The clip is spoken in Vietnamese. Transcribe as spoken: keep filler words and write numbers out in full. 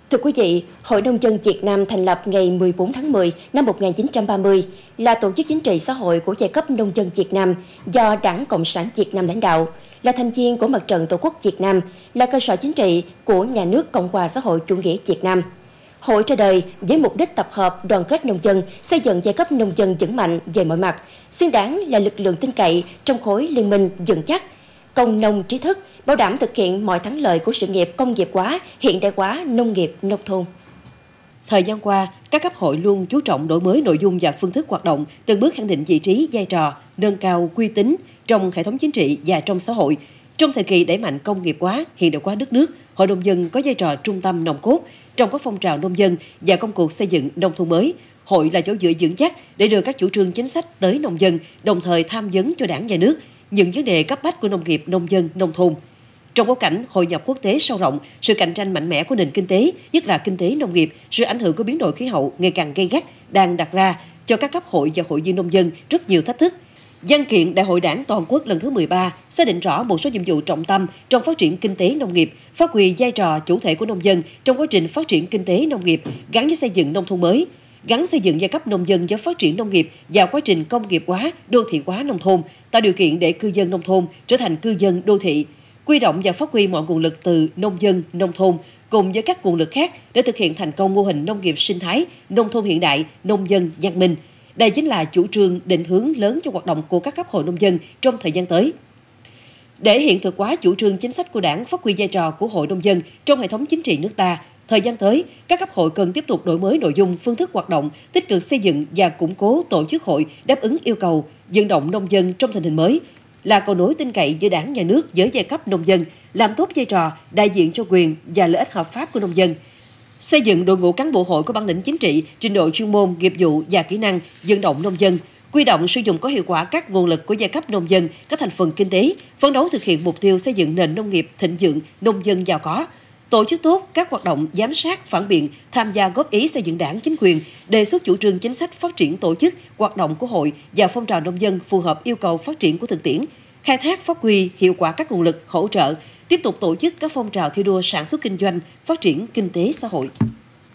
Thưa quý vị, Hội Nông dân Việt Nam thành lập ngày mười bốn tháng mười năm một nghìn chín trăm ba mươi, là tổ chức chính trị xã hội của giai cấp nông dân Việt Nam do Đảng Cộng sản Việt Nam lãnh đạo, là thành viên của Mặt trận Tổ quốc Việt Nam, là cơ sở chính trị của Nhà nước Cộng hòa xã hội chủ nghĩa Việt Nam. Hội ra đời với mục đích tập hợp đoàn kết nông dân, xây dựng giai cấp nông dân vững mạnh về mọi mặt, xứng đáng là lực lượng tin cậy trong khối liên minh vững chắc, công nông trí thức, bảo đảm thực hiện mọi thắng lợi của sự nghiệp công nghiệp hóa, hiện đại hóa nông nghiệp nông thôn. Thời gian qua, các cấp hội luôn chú trọng đổi mới nội dung và phương thức hoạt động, từng bước khẳng định vị trí, vai trò, nâng cao uy tín trong hệ thống chính trị và trong xã hội. Trong thời kỳ đẩy mạnh công nghiệp hóa, hiện đại hóa đất nước, Hội nông dân có vai trò trung tâm nòng cốt trong các phong trào nông dân và công cuộc xây dựng nông thôn mới. Hội là chỗ dựa vững chắc để đưa các chủ trương chính sách tới nông dân, đồng thời tham vấn cho Đảng, Nhà nước những vấn đề cấp bách của nông nghiệp, nông dân, nông thôn. Trong bối cảnh hội nhập quốc tế sâu rộng, sự cạnh tranh mạnh mẽ của nền kinh tế, nhất là kinh tế nông nghiệp, sự ảnh hưởng của biến đổi khí hậu ngày càng gay gắt đang đặt ra cho các cấp hội và hội viên nông dân rất nhiều thách thức. Văn kiện Đại hội Đảng toàn quốc lần thứ mười ba xác định rõ một số nhiệm vụ trọng tâm trong phát triển kinh tế nông nghiệp, phát huy vai trò chủ thể của nông dân trong quá trình phát triển kinh tế nông nghiệp gắn với xây dựng nông thôn mới, gắn xây dựng giai cấp nông dân với phát triển nông nghiệp và quá trình công nghiệp hóa, đô thị hóa nông thôn, tạo điều kiện để cư dân nông thôn trở thành cư dân đô thị, quy động và phát huy mọi nguồn lực từ nông dân, nông thôn cùng với các nguồn lực khác để thực hiện thành công mô hình nông nghiệp sinh thái, nông thôn hiện đại, nông dân văn minh. Đây chính là chủ trương định hướng lớn cho hoạt động của các cấp hội nông dân trong thời gian tới. Để hiện thực hóa chủ trương chính sách của Đảng, phát huy vai trò của hội nông dân trong hệ thống chính trị nước ta, thời gian tới, các cấp hội cần tiếp tục đổi mới nội dung, phương thức hoạt động, tích cực xây dựng và củng cố tổ chức hội đáp ứng yêu cầu vận động nông dân trong tình hình mới, là cầu nối tin cậy giữa Đảng, Nhà nước với giai cấp nông dân, làm tốt vai trò đại diện cho quyền và lợi ích hợp pháp của nông dân. Xây dựng đội ngũ cán bộ hội có bản lĩnh chính trị, trình độ chuyên môn, nghiệp vụ và kỹ năng vận động nông dân, quy động sử dụng có hiệu quả các nguồn lực của giai cấp nông dân, các thành phần kinh tế, phấn đấu thực hiện mục tiêu xây dựng nền nông nghiệp thịnh vượng, nông dân giàu có. Tổ chức tốt các hoạt động giám sát, phản biện, tham gia góp ý xây dựng Đảng, chính quyền, đề xuất chủ trương chính sách phát triển tổ chức, hoạt động của hội và phong trào nông dân phù hợp yêu cầu phát triển của thực tiễn, khai thác phát huy hiệu quả các nguồn lực hỗ trợ, tiếp tục tổ chức các phong trào thi đua sản xuất kinh doanh, phát triển kinh tế xã hội.